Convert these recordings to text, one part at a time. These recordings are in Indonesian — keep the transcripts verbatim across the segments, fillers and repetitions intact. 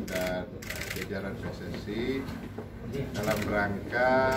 dan jajaran P S S I dalam rangka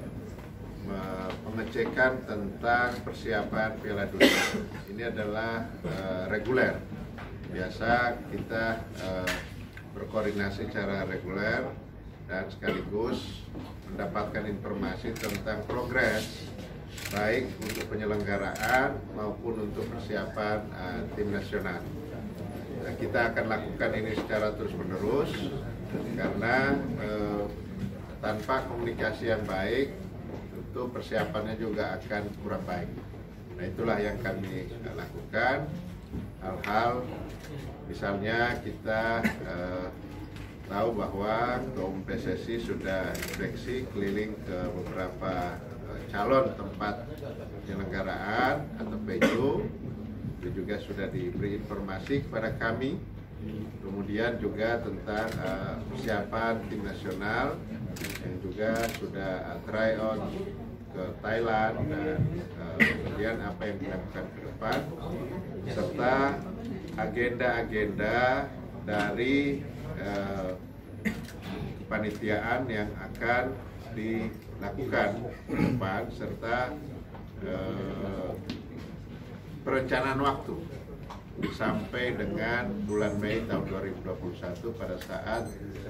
pengecekan tentang persiapan Piala Dunia. Ini adalah uh, reguler. Biasa kita uh, berkoordinasi secara reguler dan sekaligus mendapatkan informasi tentang progres baik untuk penyelenggaraan maupun untuk persiapan uh, tim nasional. Nah, kita akan lakukan ini secara terus-menerus karena uh, tanpa komunikasi yang baik tentu persiapannya juga akan kurang baik. Nah, itulah yang kami lakukan. Hal-hal misalnya kita eh, tahu bahwa Ketua Umum P S S I sudah inspeksi keliling ke beberapa eh, calon tempat penyelenggaraan atau venue. Itu juga sudah diberi informasi kepada kami. Kemudian juga tentang uh, persiapan tim nasional yang juga sudah uh, try on ke Thailand dan uh, kemudian apa yang dilakukan ke depan serta agenda-agenda dari uh, kepanitiaan yang akan dilakukan ke depan serta uh, perencanaan waktu sampai dengan bulan Mei tahun dua ribu dua puluh satu pada saat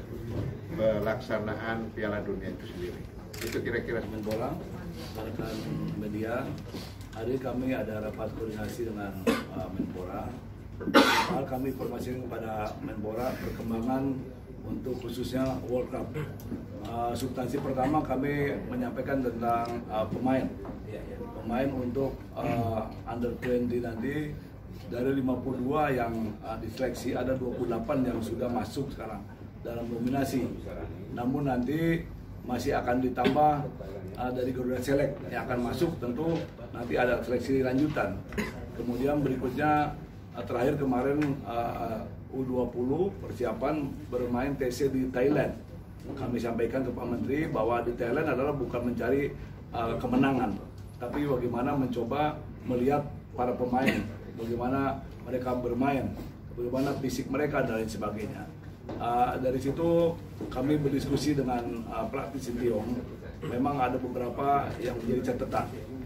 pelaksanaan Piala Dunia itu sendiri. Itu kira-kira. Menpora, rekan media, hari kami ada rapat koordinasi dengan uh, Menpora. Hal kami informasikan kepada Menpora perkembangan untuk khususnya World Cup. Uh, substansi pertama kami menyampaikan tentang uh, pemain, pemain untuk uh, under dua puluh nanti. Dari lima puluh dua yang uh, diseleksi ada dua puluh delapan yang sudah masuk sekarang dalam nominasi. Namun nanti masih akan ditambah uh, dari Garuda Select yang akan masuk, tentu nanti ada seleksi lanjutan. Kemudian berikutnya uh, terakhir kemarin uh, U dua puluh persiapan bermain T C di Thailand. Kami sampaikan ke Pak Menteri bahwa di Thailand adalah bukan mencari uh, kemenangan, tapi bagaimana mencoba melihat para pemain, bagaimana mereka bermain, bagaimana fisik mereka dan lain sebagainya. Uh, dari situ kami berdiskusi dengan uh, pelatih Sinteyong. Memang ada beberapa yang menjadi catatan.